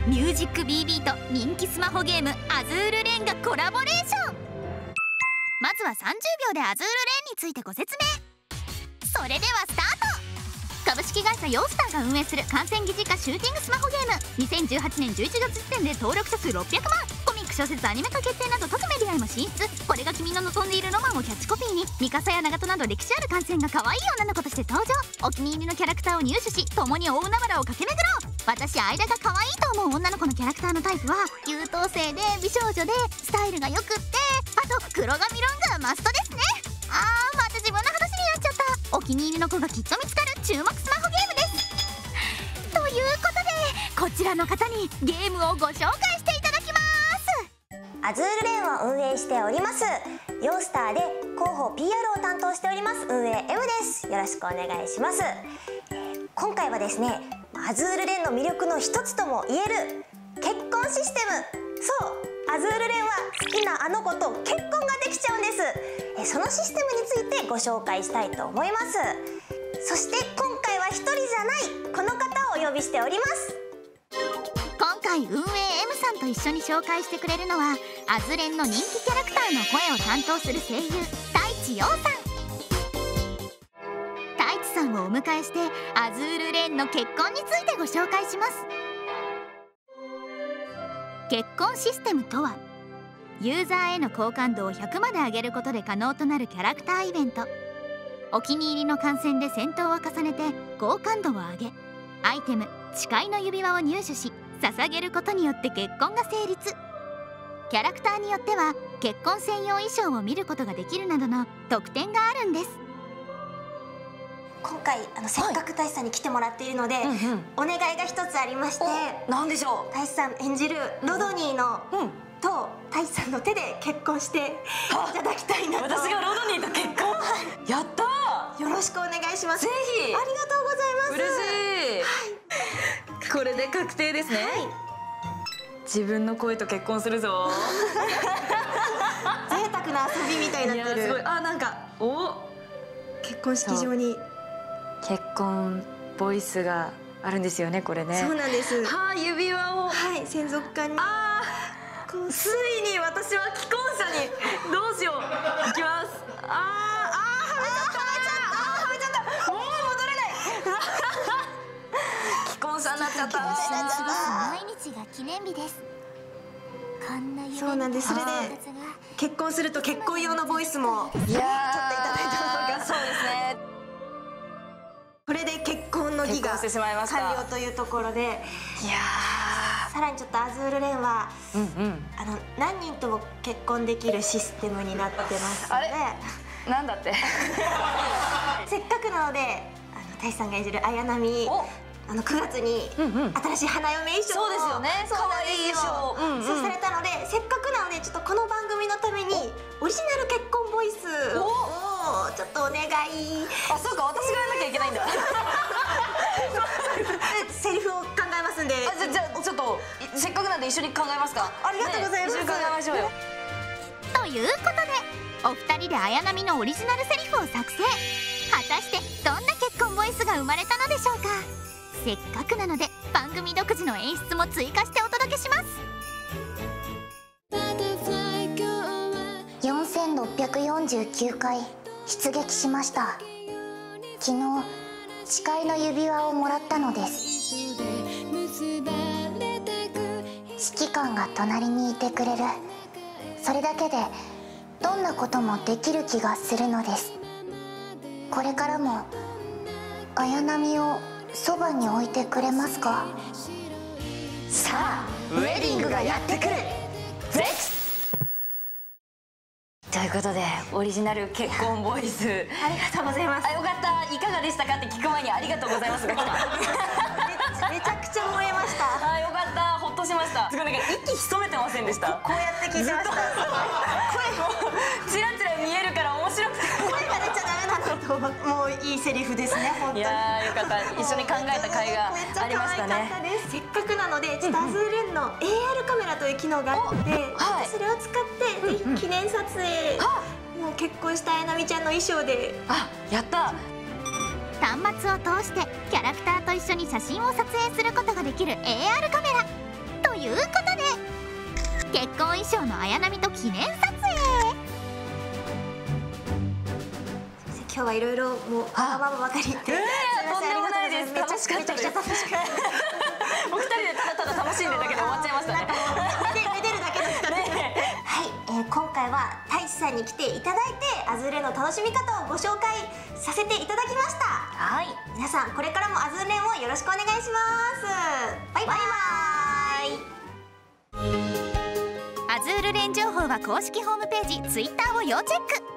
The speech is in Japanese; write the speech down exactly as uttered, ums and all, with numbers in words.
ミュージック ビービー と人気スマホゲームアズールレーンがコラボレーション。まずはさんじゅうびょうでアズールレーンについてご説明。それではスタート。株式会社ヨースターが運営する完全疑似化シューティングスマホゲーム。にせんじゅうはちねんじゅういちがつ時点で登録者数ろっぴゃくまん。コミック、小説、アニメ化決定など各メディアへも進出。これが君の望んでいるロマンをキャッチコピーに、ミカサやナガトなど歴史ある観戦が可愛い女の子として登場。お気に入りのキャラクターを入手し、共に大海原を駆け巡ろう。私間が可愛いと思う女の子のキャラクターのタイプは優等生で美少女でスタイルがよくって、あと黒髪ロングマストですね。あー、また自分の話になっちゃった。お気に入りの子がきっと見つかる注目スマホゲームです。ということで、こちらの方にゲームをご紹介していただきます。 アズールレーンを運営しておりますヨースターで広報 ピーアール を担当しております運営 エム です。よろしくお願いします。今回はですね、アズールレーンの魅力の一つとも言える結婚システム。そう、アズールレーンは好きなあの子と結婚ができちゃうんです。そのシステムについてご紹介したいと思います。そして今回は一人じゃないこの方をお呼びしております。 今回運営 エム さんと一緒に紹介してくれるのはアズレンの人気キャラクターの声を担当する声優太一陽さん。太一さんをお迎えしてアズールレーンの結婚についてご紹介します。結婚システムとは、ユーザーへの好感度をひゃくまで上げることで可能となるキャラクターイベント。お気に入りの観戦で戦闘を重ねて好感度を上げ、アイテム誓いの指輪を入手し捧げることによって結婚が成立。キャラクターによっては結婚専用衣装を見ることができるなどの特典があるんです。 今回あのせっかく太一さんに来てもらっているので、はい、うんうん、お願いが一つありまして。 何でしょう。 太一さん演じるロドニーの、うん、と太一さんの手で結婚していただきたいなと。 私がロドニーと結婚やったー。 よろしくお願いします。 ぜひ。 ありがとうございます。 嬉しい、はい、これで確定ですね、はい、自分の声と結婚するぞ贅沢な遊びみたいになってる。 いやすごい。あ、なんかお結婚式場に結婚ボイスがあるんですよね、これね。 そうなんです。 はあ、指輪を、 はい、専属家に。 ああ、ついに私は既婚者に。どうしよう。いきます。あーあー、はめちゃったはめちゃったはめちゃった。もう戻れない既婚者になっちゃった。 毎日が記念日です。こんな夢。 そうなんです。それで結婚すると結婚用のボイスも取っていただいたのが。 そうですね。 これで結婚の儀が完了というところで、いやさらにちょっとアズールレーンは、うんうん、あの何人とも結婚できるシステムになってますので。 なんだってせっかくなのであの太一さんが演じる綾波、あのくがつに新しい花嫁衣装を、そうですよね、可愛い衣装そうされたので、せっかくなのでちょっとこの番組のためにオリジナル結婚ボイスをちょっとお願い。 あ、そうか、私がやらなきゃいけないんだセリフを考えますんで。 あ、じゃあちょっとせっかくなんで一緒に考えますか。 ありがとうございます。 一緒に考えましょうよ。 ということでお二人で綾波のオリジナルセリフを作成。果たしてどんな結婚ボイスが生まれたのでしょうか。せっかくなので番組独自の演出も追加してお届けします。 よんせんろっぴゃくよんじゅうきゅうかい出撃しました。昨日誓いの指輪をもらったのです。指揮官が隣にいてくれる、それだけでどんなこともできる気がするのです。これからも綾波をそばに置いてくれますか。 さあウェディングがやってくる。ゼックということでオリジナル結婚ボイスありがとうございます。 あ、よかった。いかがでしたかって聞く前にありがとうございますが来ためちゃくちゃ燃えました。 あ、よかった。ほっとしました。すごいなんか息潜めてませんでした。 こうやって聞いてました。 声もチラチラ見えるから面白くて声が出ちゃダメなのともういいセリフですね。本当に。 いやーよかった。一緒に考えた甲斐がありましたね。 せっかくなのでちょっとアズーレンの エーアール カメラという機能があって、それを使ってぜひ記念撮影、もう結婚した綾波ちゃんの衣装で。 あ、やった。 端末を通してキャラクターと一緒に写真を撮影することができる エーアール カメラ。 ということで結婚衣装の綾波と記念撮影。 今日はいろいろもうわがままばかり言って、 えー、とんでもないです。 めちゃ楽しかったです。 めちゃくちゃ楽しかったお二人でただただ楽しんでたけど終わっちゃいましたね。 めでるだけですからね。はい、えー、今回は太一さんに来ていただいてアズールの楽しみ方をご紹介させていただきました。 はい、 皆さんこれからもアズール連をよろしくお願いします。バイバイ。 アズール連情報は公式ホームページ、ツイッターを要チェック。